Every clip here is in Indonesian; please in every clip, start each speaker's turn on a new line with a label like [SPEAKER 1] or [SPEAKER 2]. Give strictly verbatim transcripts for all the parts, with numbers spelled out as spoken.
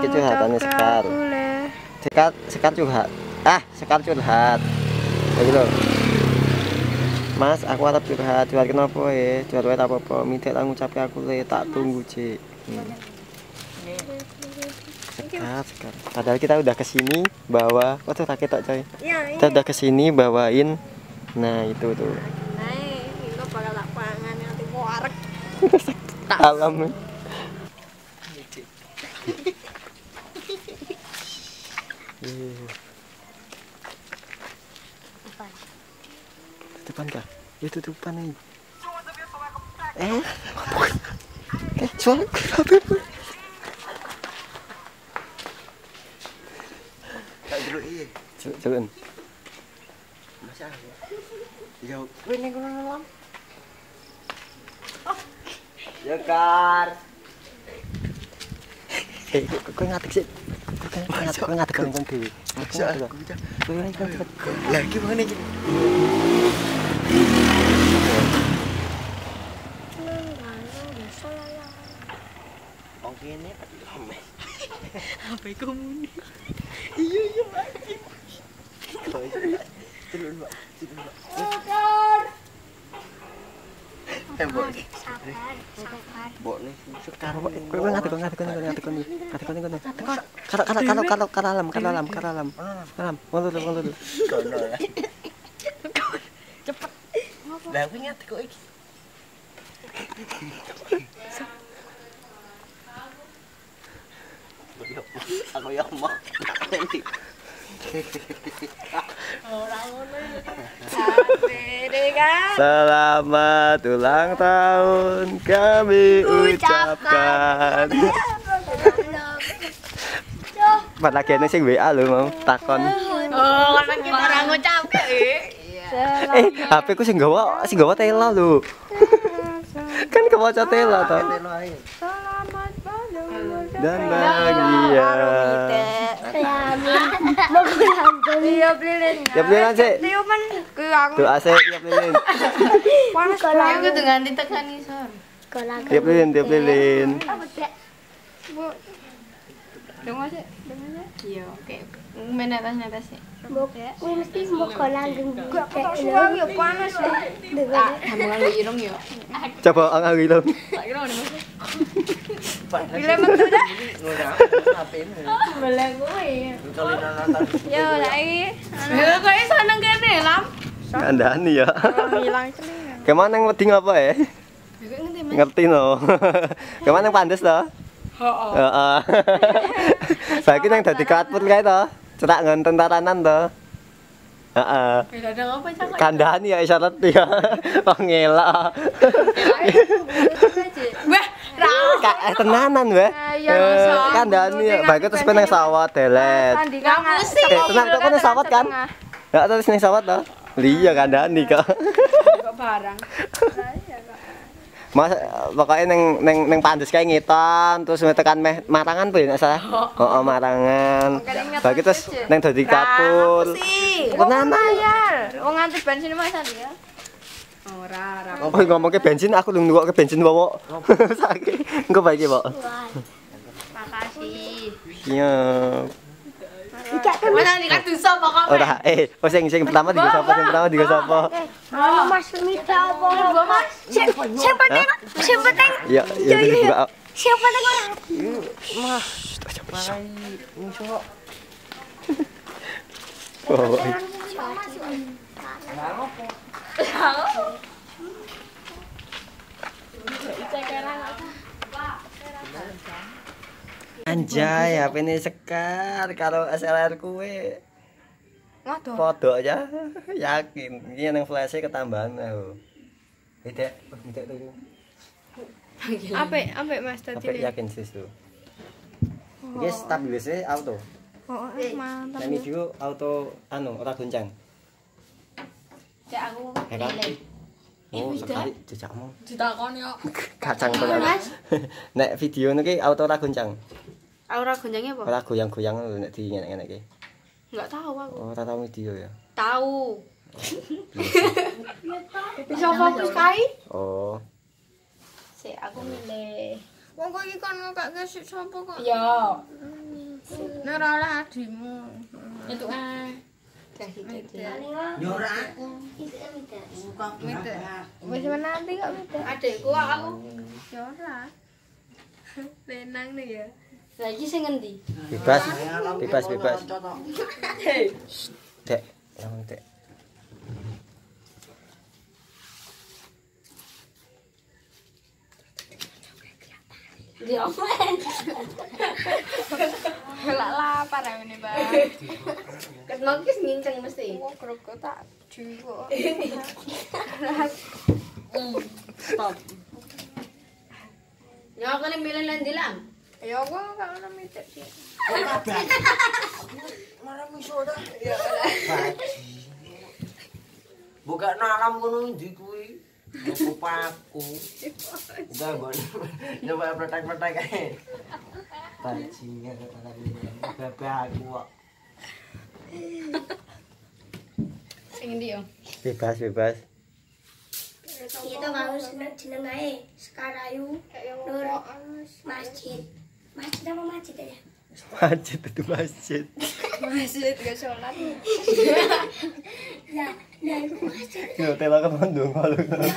[SPEAKER 1] iki curhatannya Sekar. Sekar, Sekar curhat. Ah, Sekar curhat. Lagi lho. Mas, aku arep curhat. Curhat kenapa ya? Curhat wae apa-apa. Minta tak ngucapi aku le, tak tunggu, Cik. Hmm. Sekar, Sekar. Padahal kita udah kesini bawa, oh tuh kakek tak coy. Kita udah kesini bawain. Nah, itu tuh.
[SPEAKER 2] Nah, ini bakal tak pangan nanti warek.
[SPEAKER 1] Alam. Tutupan kah? Ya tutupan nih. Eh, eh, suara apa? Tak dulu iya. Coba. Masa ya? Yo, ini gua ngelam. Ya Kar. Eh, kok ngatek sih? Kok ngatek kok ngatek kan dewe. Lagi mana iki? Wong kene rame. H P komuni. Iya iya lagi. Turun, Pak. Turun, Pak. Tembok. Bok nih, Sekar. Kowe ngatek kok ngatek kok ngatek kok ngatek kok ngatek kok. Kalau kalau kalau kalau karalam karalam karalam. Karalam. Mundur mundur. Kono ya. Cepet. Lah kuwi ngatek kok iki. Aku ya mau. Selamat ulang tahun kami ucapkan. Mat lagi ana sing W A lho mau takon.
[SPEAKER 2] Oh, kan kita ora ngucapke.
[SPEAKER 1] Eh, H P ku sing gawa, sing gawa tela lho. Kan kewaca tela to. Dan bahagia. Tiap lilin. Tiap lilin sih.
[SPEAKER 2] Tiupan ke aku.
[SPEAKER 1] Doa sih tiap lilin.
[SPEAKER 2] Panas banget. Aku tuh ganti tekan isor.
[SPEAKER 1] Tiap lilin, tiap lilin.
[SPEAKER 2] Bu. Dengar sih, dengar sih. Iya, oke. Main atas atas sih.
[SPEAKER 3] Kuwi mesti mbok langgeng.
[SPEAKER 2] Gak suara ya panas ya.
[SPEAKER 3] Dengar.
[SPEAKER 2] Kamu kan irung ya.
[SPEAKER 1] Coba angel gitu.
[SPEAKER 2] Tak kira mana mas. Bila metu dah. Boleh gue. Yo lagi. Ya kok iso nang kene, Lam.
[SPEAKER 1] Kandhani ya.
[SPEAKER 2] Hilang celing.
[SPEAKER 1] Kemana yang wedi ngapa ya? Ngerti no. Kemana yang pandes to?
[SPEAKER 2] Heeh.
[SPEAKER 1] Heeh. Saiki nang dadi katput kae to. Cerak ngon tentaranan to. Heeh.
[SPEAKER 2] Ada apa cak?
[SPEAKER 1] Kandhani ya isyarat ya. Kok ngelak.
[SPEAKER 2] Wah,
[SPEAKER 1] Kak eh, tenanan weh. Kandhani ya. Baik terus peneng sawat delet. Eh, tenang kok nang sawat kan? Enggak terus nang sawat to. Iya kandhani kok.
[SPEAKER 2] Kok barang.
[SPEAKER 1] Mas pokoknya neng neng neng pandes kayak ngiton terus tekan meh marangan tuh ya salah. Oh, oh marangan. Bagi terus neng dadi kapur. Tenan
[SPEAKER 2] bayar. Wong nganti bensin Mas ya. Ora, ora.
[SPEAKER 1] Oh ngomongke bensin aku lu nuwok ke bensin wae. Saiki engko bae iki, Pak.
[SPEAKER 2] Makasih.
[SPEAKER 1] Iya.
[SPEAKER 2] Mana dikasih sapa kok?
[SPEAKER 1] Ora, eh, oh sing sing pertama digo sapa, sing pertama digo sapa?
[SPEAKER 3] Halo Mas minta apa? Mas. Siapa penting? Siapa penting?
[SPEAKER 1] Iya, iya juga.
[SPEAKER 3] Siapa penting orang?
[SPEAKER 1] Mas, coba iso. Oh. Anjay, H P ini Sekar karo S L R kuwe.
[SPEAKER 2] Waduh.
[SPEAKER 1] Foto aja, yakin. Ini yang flash-nya ketambahan aku. Beda, beda tuh.
[SPEAKER 2] Apik, apik Mas tadi.
[SPEAKER 1] Apik yakin sih tuh. Iki stabilisnya auto.
[SPEAKER 2] Oh, mantap.
[SPEAKER 1] Ini juga auto anu ora goncang.
[SPEAKER 2] Cek aku
[SPEAKER 1] pilih. Oh, sekali jejakmu.
[SPEAKER 2] Ditakoni kok.
[SPEAKER 1] Kacang banget. Nek video niki auto ora goncang.
[SPEAKER 2] Aura gonjangnya apa?
[SPEAKER 1] Ora goyang-goyang lho nek dienek-enek iki.
[SPEAKER 2] Enggak tahu aku.
[SPEAKER 1] Oh, ora tau video ya.
[SPEAKER 2] Tahu. Bisa fokus kai?
[SPEAKER 1] Oh.
[SPEAKER 2] Sik aku milih.
[SPEAKER 4] Wong kok iki kan gak gesik sapa kok.
[SPEAKER 2] Iya. Ora lah adimu. Itu ah.
[SPEAKER 4] Nyora.
[SPEAKER 2] Wis menanti kok Mida. Adekku aku. Ya ora. Lenang nih ya.
[SPEAKER 3] Lagi sing ngendi?
[SPEAKER 1] Bebas. Bebas bebas. Dek, yang dek.
[SPEAKER 3] Di apa?
[SPEAKER 2] Gelak lapar ini, Bang.
[SPEAKER 3] Ketemu ki nginceng mesti.
[SPEAKER 2] Wong kroko tak jiwo.
[SPEAKER 3] Stop. Ya aku nih milih lan dilang.
[SPEAKER 2] Ya aku gak ono mitek sih.
[SPEAKER 4] Marah miso dah. Ya. Buka alam ngono ndi kuwi. Aku paku. Udah gon. Coba pretek-pretek ae. Bajingan kata bebe aku kok.
[SPEAKER 2] Sing ndi yo?
[SPEAKER 1] Bebas bebas.
[SPEAKER 3] Kita mau seneng jeneng ae Sekarayu Nur Masjid. Masjid apa masjid ya?
[SPEAKER 1] Masjid itu masjid.
[SPEAKER 2] Masjid gak sholat.
[SPEAKER 3] Lah, lah itu masjid.
[SPEAKER 1] Yo tela kan ndonga lho.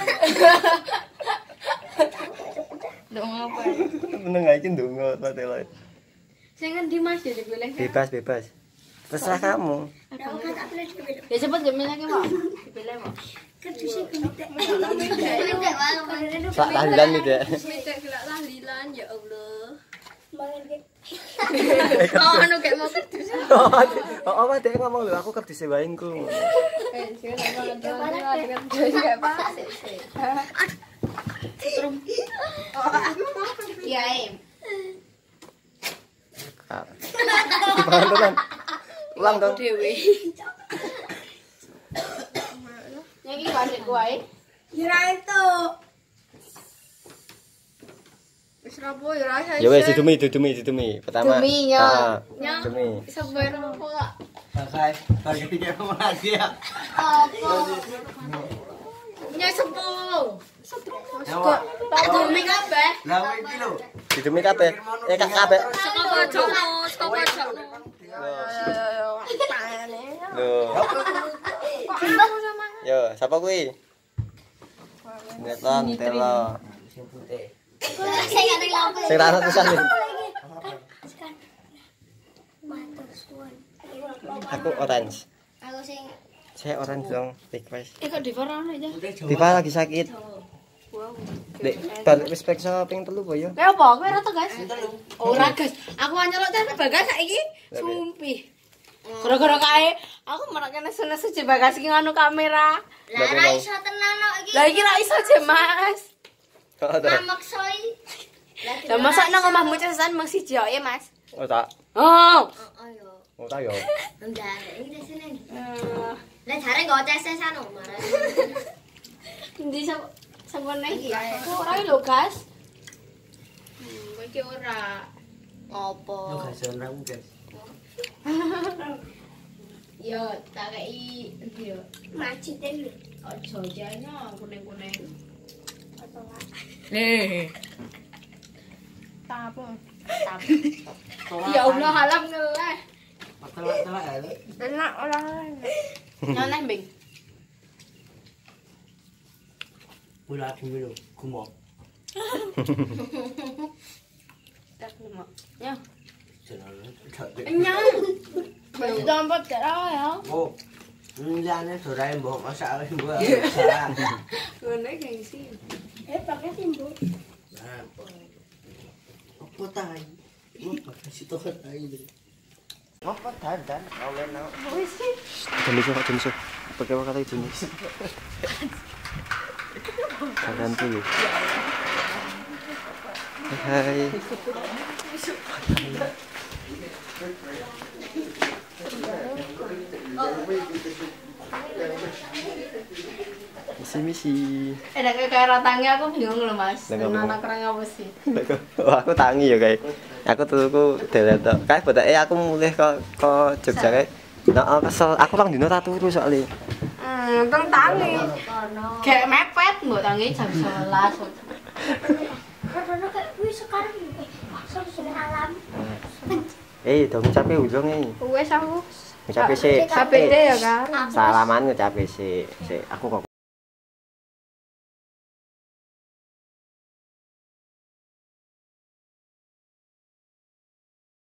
[SPEAKER 2] Dong apa?
[SPEAKER 1] Meneng ae ndonga ta tela.
[SPEAKER 3] Sing ngendi masjid dipilih?
[SPEAKER 1] Bebas bebas. Terserah kamu.
[SPEAKER 3] Lah kok tak pilih dipilih.
[SPEAKER 2] Ya cepet gemenya ki, Pak. Dipilih, Pak.
[SPEAKER 3] Keduse gemitek. Gemitek wae.
[SPEAKER 1] Sak tahlilan nih, Dek.
[SPEAKER 2] Mitek gelak tahlilan ya Allah.
[SPEAKER 3] Mangan ki.
[SPEAKER 2] Oh, anu kayak mau kedus.
[SPEAKER 1] Oh, apa Dek ngomong lho, aku kedus wae engko.
[SPEAKER 2] Eh, sing sama ada dengan kedus gak pas. Trum. Oh, aku mau. Iya, Em.
[SPEAKER 1] Gimana ulang dong.
[SPEAKER 2] Dewe. Nyaki kasih kuai.
[SPEAKER 3] Kira itu.
[SPEAKER 2] Wis rapo ya rasa.
[SPEAKER 1] Ya wes didumi didumi didumi. Pertama.
[SPEAKER 2] Dumi, nya.
[SPEAKER 1] Ah,
[SPEAKER 2] Nya.
[SPEAKER 1] Dumi.
[SPEAKER 2] Sabar rapo kok.
[SPEAKER 4] Selesai. Bagi tiga lagi ya.
[SPEAKER 2] Nya sepo.
[SPEAKER 4] Nyawa.
[SPEAKER 2] Tak dumi kabeh.
[SPEAKER 4] Lah iki lho.
[SPEAKER 1] Didumi kabeh. Eh kak kabeh.
[SPEAKER 2] Saka pojok, saka pojok.
[SPEAKER 1] Loh. Yo, siapa kuwi? Neton telo.
[SPEAKER 4] Sing putih.
[SPEAKER 3] Saya ngerti lapo.
[SPEAKER 1] Sing ra tulisan iki.
[SPEAKER 3] Matur suwun.
[SPEAKER 1] Aku orange.
[SPEAKER 3] Aku sing
[SPEAKER 1] Saya orange dong, request.
[SPEAKER 2] Eh kok divorano aja.
[SPEAKER 1] Diva lagi sakit. Dek, bar wis periksa ping telu po yo.
[SPEAKER 2] Lha apa? Kowe ora to, Guys? Ora, Guys. Aku anyelok tes bagas saiki. Sumpih. Gara-gara kae aku merakane nesu-nesu je bagas iki nganu kamera.
[SPEAKER 3] lah ra iso tenan kok iki.
[SPEAKER 2] Lah iki ra iso je, Mas.
[SPEAKER 1] Oh, ta.
[SPEAKER 3] Maksoi.
[SPEAKER 2] Lah masa nang omahmu cesan mung siji kok ya, Mas?
[SPEAKER 1] Oh, tak.
[SPEAKER 2] Oh.
[SPEAKER 3] Oh yo.
[SPEAKER 1] Oh, tak yo.
[SPEAKER 3] Ndak, iki desene.
[SPEAKER 2] Eh,
[SPEAKER 3] Lah jare nggo tes-tesan kok marah.
[SPEAKER 2] Endi sampune iki? Ora lho, Guys. Hmm, iki ora. Apa?
[SPEAKER 4] Yo gak seneng guys.
[SPEAKER 2] Yo, tak kei endi yo?
[SPEAKER 3] Masjid iki.
[SPEAKER 2] Aja jane kuning-kuning.
[SPEAKER 3] Apa wae.
[SPEAKER 2] Eh. Tapo? Tapo. Ya Allah, halam ngeleh.
[SPEAKER 4] Telak-telak ya.
[SPEAKER 2] Enak ora. Nyaneh, Bing.
[SPEAKER 4] Bola dulu gumo.
[SPEAKER 2] Tak lumo. Ya.
[SPEAKER 4] Jenenge.
[SPEAKER 2] Enyang. Wis dompet karo ya.
[SPEAKER 4] Oh. Liyane dorae mbok masak wis mbok. Salah.
[SPEAKER 2] Ngene gengsi.
[SPEAKER 3] Eh pakai timbu.
[SPEAKER 4] Nah. Apa tai? Apa situ tai iki.
[SPEAKER 1] Apa dan dan oleh no.
[SPEAKER 2] Wis sih.
[SPEAKER 1] Jenis kok jenis. Pakai apa kata jenis? Kalian dulu. Hai. Misi-misi.
[SPEAKER 2] Eh nek kaya tangi aku bingung lho, Mas.
[SPEAKER 1] Lah, ngomong.
[SPEAKER 2] Anak kerang apa sih?
[SPEAKER 1] Oh, aku tangi ya kayak. Aku tuku delet tok. Kae bodake aku mulih ke ke Jogja kae. Nah, kesel. Aku lang dino tak turu soalnya.
[SPEAKER 2] Hmm, teng tangi. Kayak mepet mbok tangi jam sebelas.
[SPEAKER 3] Karena kayak wis sekarang iki. Langsung sudah alam.
[SPEAKER 1] Eh, dong ngucape ulung iki.
[SPEAKER 2] Wes aku
[SPEAKER 1] Ngucape sik.
[SPEAKER 2] H P D ya kan.
[SPEAKER 1] Salaman ngucape sik. Sik, aku kok